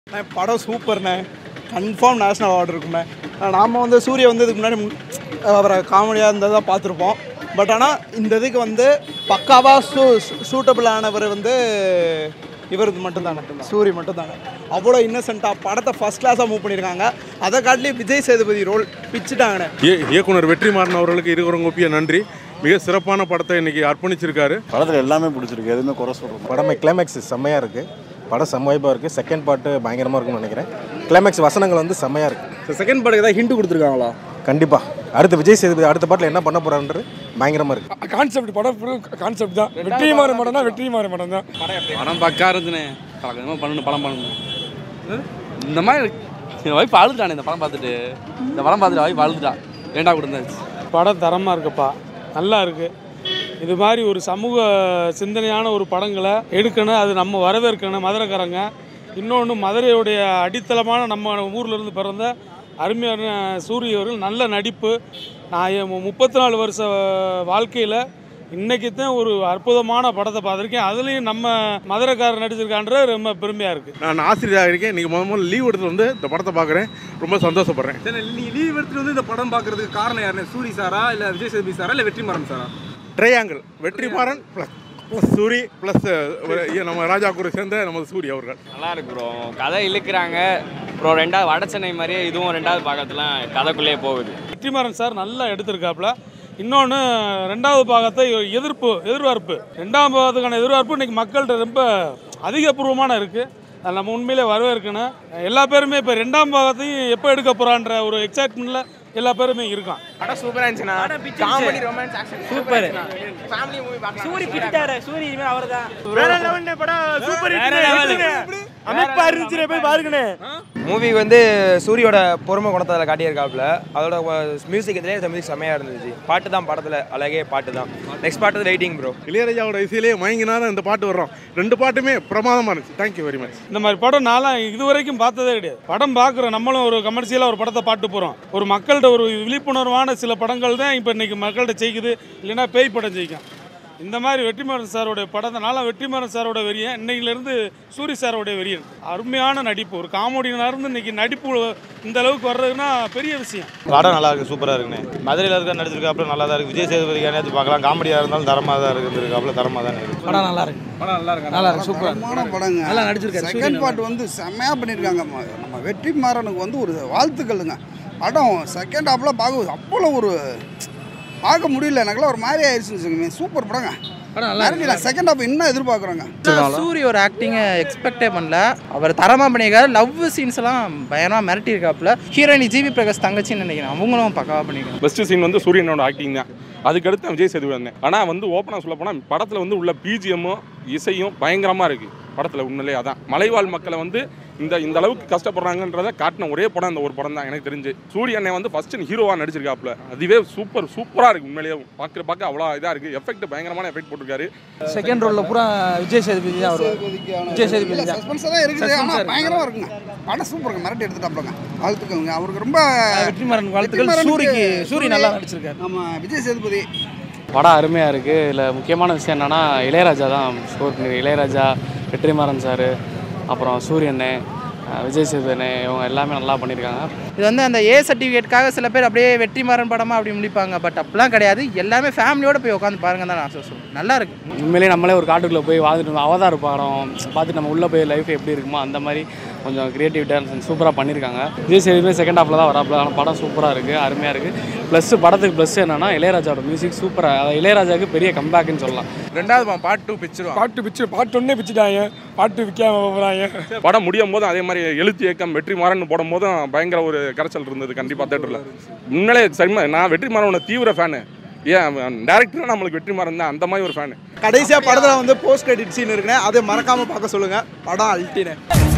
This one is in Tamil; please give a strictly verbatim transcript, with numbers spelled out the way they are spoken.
படம் சூப்பர்ண்ணே, கன்ஃபார்ம் நேஷ்னல் அவார்டு இருக்குண்ணே. நாம் வந்து சூரிய வந்து இதுக்கு முன்னாடி அவரை காமெடியாக இருந்ததை தான் பார்த்துருப்போம். பட் ஆனால் இந்த இதுக்கு வந்து பக்காவாக சூ சூட்டபிள் ஆனவர் வந்து இவருக்கு மட்டும்தானே, சூரிய மட்டும்தானே. அவ்வளோ இன்னசென்ட்டாக படத்தை ஃபஸ்ட் கிளாஸாக மூவ் பண்ணியிருக்காங்க. அதை காட்டிலே விஜய் சேதுபதி ரோல் பிச்சுட்டாங்கண்ணே. இயக்குனர் வெற்றிமாறன் அவர்களுக்கு இருக்கிறவங்க நன்றி. மிக சிறப்பான படத்தை இன்னைக்கு அர்ப்பணிச்சிருக்காரு. படத்தில் எல்லாமே பிடிச்சிருக்கு, எதுவுமே குறை சொல்கிறோம். படமே கிளைமேக்ஸ் செம்மையாக இருக்குது, படம் செம்ம வைப்பாக இருக்குது. செகண்ட் பார்ட்டு பயங்கரமாக இருக்கும்னு நினைக்கிறேன். கிளைமேக்ஸ் வசனங்கள் வந்து செம்மையாக இருக்குது. செகண்ட் பார்ட்டுக்கு ஏதாவது ஹிண்ட் கொடுத்துருக்காங்களா? கண்டிப்பாக அடுத்த விஜய் சேதுபதி அடுத்த பாட்டில் என்ன பண்ண போகிறான்றது பயங்கரமாக இருக்குது. கான்செப்ட் படம் கான்செப்ட் தான். வெற்றிமாறன் படம் தான், வெற்றிமாறன் படம் தான். படம் பக்கா இருந்துண்ணே. பண்ணணும் படம் பண்ணணும். இந்த மாதிரி என் வைஃப் அழுதுட்டானே இந்த படம் பார்த்துட்டு. இந்த படம் பார்த்துட்டு வைஃப் அழுதுட்டா. ஏண்டா கொடுத்தாச்சு. படம் தரமாக இருக்குப்பா, நல்லா இருக்குது. இது மாதிரி ஒரு சமூக சிந்தனையான ஒரு படங்களை எடுக்கணும், அது நம்ம வரவேற்கணும் மதுரைக்காரங்க. இன்னொன்று மதுரையுடைய அடித்தளமான நம்ம ஊரில் இருந்து பிறந்த அருமையான சூரிய அவர்கள் நல்ல நடிப்பு. நான் என் முப்பத்தி நாலு வருஷ வாழ்க்கையில் இன்றைக்கி தான் ஒரு அற்புதமான படத்தை பார்த்துருக்கேன். அதுலேயும் நம்ம மதுரைக்காரர் நடிச்சிருக்கான்ற ரொம்ப பெருமையாக இருக்குது. நான் ஆசிரியராக இருக்கேன். இன்றைக்கி முதல் முதல்ல லீவ் எடுத்துகிட்டு வந்து இந்த படத்தை பார்க்குறேன். ரொம்ப சந்தோஷப்படுறேன். நீங்கள் லீவ் எடுத்துகிட்டு வந்து இந்த படம் பார்க்குறதுக்கு காரணம் யாருன்னு, சூரி சாரா இல்லை விஜய் சேதுபதி சாரா இல்லை வெற்றிமாறன் சாரா? Triangle Vetrimaaran plus plus Soori plus நம்ம ராஜா கூட சேர்ந்த நம்ம சூரி அவர்கள். நல்லா இருக்கு ப்ரோ. கதை இழுக்கிறாங்க ப்ரோ. ரெண்டாவது வட சென்னை மாதிரியே இதுவும் ரெண்டாவது பாகத்துலாம் கதைக்குள்ளேயே போகுது. வெற்றிமாறன் சார் நல்லா எடுத்திருக்காப்புல. இன்னொன்று ரெண்டாவது பாகத்தை எதிர்ப்பு எதிர்பார்ப்பு ரெண்டாம் பாகத்துக்கான எதிர்பார்ப்பு இன்றைக்கி மக்கள்கிட்ட ரொம்ப அதிகபூர்வமான இருக்குது. அதை நம்ம உண்மையிலே வரவேற்கணும். எல்லா பேருமே இப்போ ரெண்டாம் பாகத்தையும் எப்போ எடுக்க போகிறான்ற ஒரு எக்ஸைட்மெண்ட்டில் எல்லா பேருமே இருக்கான். படம் சூப்பரா இருந்துச்சுனா, comedy romance action super. Family movie பார்க்கலாம். சூரி பிடிட்டாரு, சூரி இனிமே அவர்தான். வேற லெவல்ல படம் சூப்பர் ஹிட். அமைப்பா இருந்துச்சு, போய் பாருங்கனே. மூவி வந்து சூரியோட பொறுமை குணத்தை அதில் காட்டியிருக்காப்புல. அதோட மியூசிக் இதுலேயே இந்த மியூசிக் செம்மையாக இருந்துச்சு. பாட்டு தான் படத்தில் அழகே பாட்டு தான். நெக்ஸ்ட் பாட்டு வெயிட்டிங் ப்ரோ. இளையராஜாவோட இசையிலே மயங்கினா தான் இந்த பாட்டு வர்றோம். ரெண்டு பாட்டுமே பிரமாதமாக இருந்துச்சு. Thank you very much. இந்த மாதிரி படம் நான்லாம் இது வரைக்கும் பார்த்ததே கிடையாது. படம் பார்க்குறோம், நம்மளும் ஒரு கமர்ஷியலாக ஒரு படத்தை பாட்டு போகிறோம். ஒரு மக்கள்கிட்ட ஒரு விழிப்புணர்வான சில படங்கள் தான் இப்போ இன்றைக்கி மக்கள்கிட்ட ஜெயிக்குது, இல்லைன்னா பேய் படம் ஜெயிக்கும். இந்த மாதிரி வெற்றிமாறன் சாரோடைய படத்தை நான்லாம் வெற்றிமாறன் சாரோட வெறியன், இன்னைக்கிலேருந்து சூரி சாரோடைய வெறியன். அருமையான நடிப்பு, ஒரு காமெடியாக இருந்து இன்றைக்கி நடிப்பு இந்த அளவுக்கு வர்றதுன்னா பெரிய விஷயம். படம் நல்லா இருக்குது, சூப்பராக இருக்குண்ணே. மதுரையில் இருக்க நடிச்சிருக்காப்புல நல்லா தான் இருக்குது. விஜய் சேதுபதி நேற்று பார்க்கலாம். காமெடியாக இருந்தாலும் தரமாக தான் இருக்குதுருக்காப்புல, தரமாக தான் இருக்குது. படம் நல்லா இருக்கு, படம் நல்லா இருக்கு, நல்லா இருக்கு, சூப்பரான படங்க. நல்லா நடிச்சிருக்காரு. செகண்ட் பார்ட் வந்து செம்மையாக பண்ணியிருக்காங்க. நம்ம வெற்றிமாறனுக்கு வந்து ஒரு வாழ்த்துக்களுங்க. படம் செகண்ட் ஹாஃபில் பார்க்க அவ்வளோ ஒரு பார்க்க முடியல, எனக்குலாம் ஒரு மாதிரி ஆயிடுச்சுன்னு. சூப்பர் படங்க. செகண்ட் ஹாஃப் என்ன எதிர்பார்க்குறாங்க. சூரிய ஒரு ஆக்டிங்கை எக்ஸ்பெக்டே பண்ணல. அவர் தரமாக பண்ணியிருக்காரு. லவ் சீன்ஸ் எல்லாம் பயங்கரமாக மிரட்டி இருக்காப்புல. ஹீரோயினி ஜிவி பிரகாஷ் தங்கச்சின்னு நினைக்கிறேன், அவங்களும் பக்காவாக பண்ணியிருக்காங்க. பெஸ்ட் சீன் வந்து சூரியனோட ஆக்டிங் தான். அதுக்கடுத்து விஜய் சேதுபதி வந்தேன். ஆனால் வந்து ஓப்பனாக சொல்ல போனால் படத்தில் வந்து உள்ள பிஜிஎம்மும் இசையும் பயங்கரமாக இருக்குது படத்தில். உண்மையிலே அதான் மலைவாழ் மக்களை வந்து இந்த இந்த அளவுக்கு கஷ்டப்படுறாங்கன்றதை காட்டின ஒரே படம் இந்த ஒரு படம் தான் எனக்கு தெரிஞ்சு. சூரிய அண்ணன் வந்து ஃபர்ஸ்ட் ஹீரோவாக நடிச்சிருக்காப்புல. அதுவே சூப்பர் சூப்பராக இருக்குது. உண்மையிலேயே பார்க்குற பார்க்க அவ்வளோ இதாக இருக்குது. எஃபெக்ட் பயங்கரமான எஃபெக்ட் போட்டிருக்காரு. செகண்ட் ரோலில் பூரா விஜய் சேதுபதி தான் வரும். விஜய் சேதுபதி சஸ்பென்ஸாக தான் இருக்குது, ஆனால் பயங்கரமாக இருக்குங்க. படம் சூப்பருங்க, மிரட்டி எடுத்துட்டாப்லங்க. வாழ்த்துக்கள்ங்க அவருக்கு. ரொம்ப வெற்றிமாறன் வாழ்த்துக்கள். சூரிக்கு சூரி நல்லா நடிச்சிருக்காரு. நம்ம விஜய் சேதுபதி படம் அருமையாக இருக்குது. இதில் முக்கியமான விஷயம் என்னென்னா இளையராஜா தான் ஸ்கோர் பண்ணி. இளையராஜா, வெற்றிமாறன் சார், அப்புறம் சூரியண்ணே, விஜய் சேதுபதி இவங்க எல்லாமே நல்லா பண்ணியிருக்காங்க. இது வந்து அந்த ஏ சர்டிஃபிகேட்காக சில பேர் அப்படியே வெற்றிமாறன் படமாக அப்படி முடிப்பாங்க. பட் அப்படிலாம் கிடையாது. எல்லாமே ஃபேமிலியோடு போய் உட்காந்து பாருங்க தான் நான் சொல்லுவேன். நல்லா இருக்குது. உண்மையிலேயே நம்மளே ஒரு காட்டுக்குள்ளே போய் வாழ்ந்துட்டு அவதார் படம் பார்த்துட்டு நம்ம உள்ளே போய் லைஃப் எப்படி இருக்குமோ அந்த மாதிரி கொஞ்சம் க்ரியேட்டிவிட்டாக சூப்பராக பண்ணியிருக்காங்க. விஜய் சேதுபதி செகண்ட் ஹாஃபில் தான் வராப்பில். ஆனால் படம் சூப்பராக இருக்குது, அருமையாக இருக்குது. ப்ளஸ் படத்துக்கு ப்ளஸ் என்னென்னா இளையராஜாவோட மியூசிக் சூப்பராக. இளையராஜாவுக்கு பெரிய கம்பேக்குன்னு சொல்லலாம். ரெண்டாவது பார்ட் டூ பிச்சிருவோம். பாட்டு பிச்சு பாட்டு ஒன்றே பிச்சுட்டாங்க, பாட்டு விற்காம போகிறாங்க. படம் முடியும் போதும் அதே மாதிரி எழுத்து இயக்கம் வெற்றிமாறன் போடும் போதும் பயங்கர ஒரு கரைச்சல் இருந்தது கண்டிப்பாக தேட்டரில். முன்னாலே சரிமா நான் வெற்றிமாறனோட தீவிர ஃபேனு. ஏன் டேரக்டரும் நம்மளுக்கு வெற்றிமாறன் தான், அந்த மாதிரி ஒரு ஃபேனு. கடைசியாக படத்தில் வந்து போஸ்ட் கிரெடிட் சீன் இருக்குன்னு அதை மறக்காமல் பார்க்க சொல்லுங்கள். படம் அல்ட்டினே.